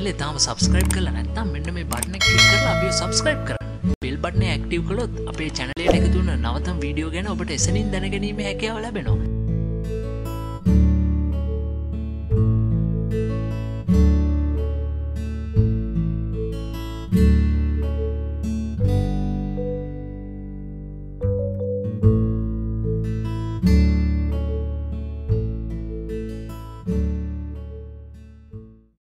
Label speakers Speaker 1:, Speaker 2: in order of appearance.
Speaker 1: channel එක තාම subscribe කරලා නැත්නම් මෙන්න මේ button එක click කරලා අපිව subscribe කරන්න. bell button එක active කළොත් අපේ channel එකට එකතු වෙන නවතම වීඩියෝ ගැන ඔබට එසනින් දැනගැනීමේ හැකියාව ලැබෙනවා.